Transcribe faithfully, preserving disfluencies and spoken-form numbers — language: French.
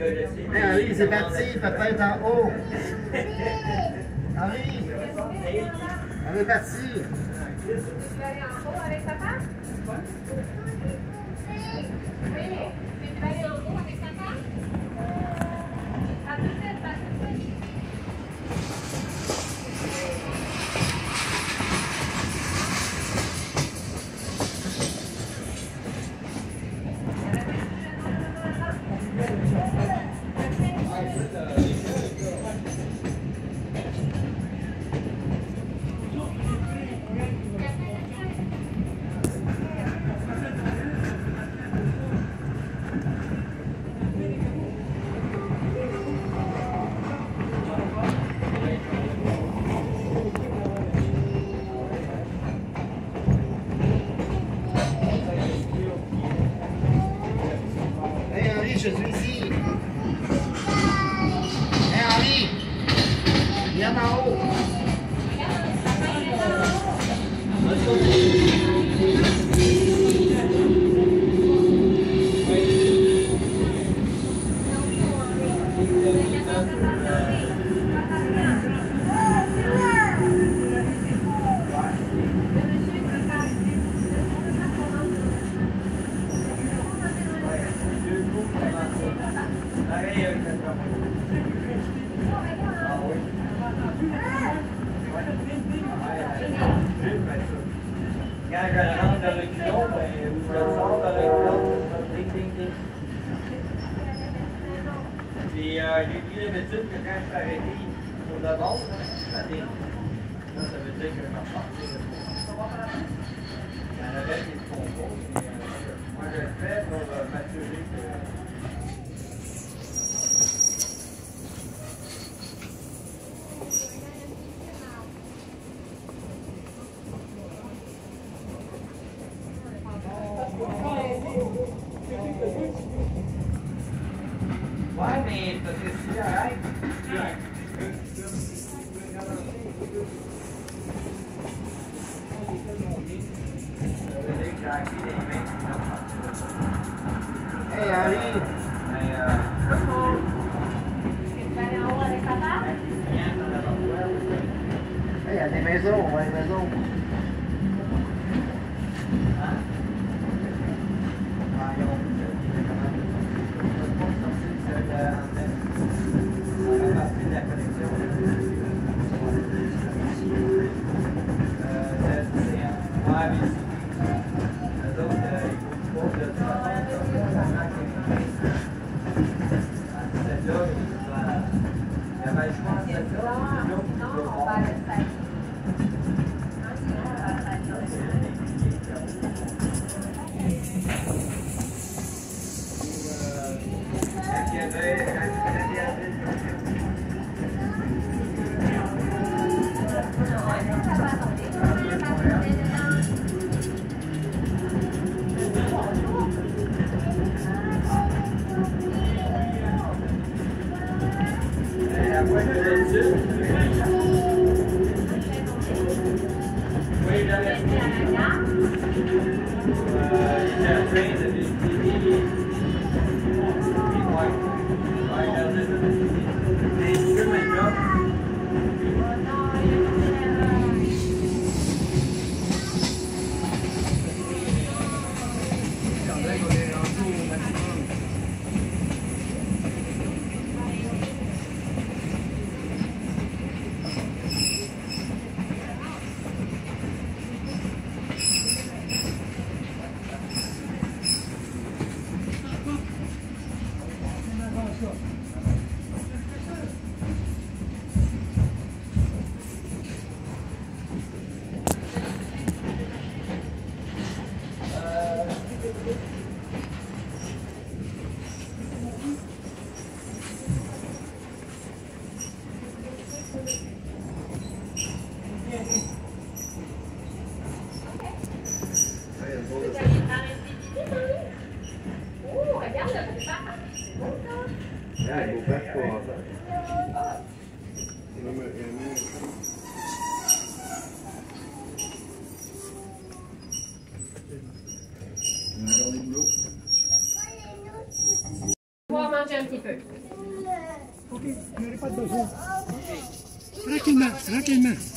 Hey, Henri, c'est parti, peut-être en haut. Henri, on est parti. Tu veux aller en haut avec papa? Oui. Tu veux aller en haut avec papa? À tout de suite, à tout de suite. Je suis ici. Hé, Henri, viens en haut. Quand je rentre dans le culot, ben, ou je sors dans le culot, ding, ding, ding. Puis euh, j'ai pris l'habitude que quand je suis arrêté pour le bord, ça ding. Ça, ça veut dire que je vais repartir. Il y en avait qui se font pas, mais euh, moi je le fais pour euh, m'assurer que. Ouais, mais parce que si j'arrête, Hey, Henri. Mais euh. Tu veux aller en haut avec papa? Hey, il y a des maisons, on va à des maisons. Ok, vous n'aurez pas de besoin. Tranquillement, tranquillement.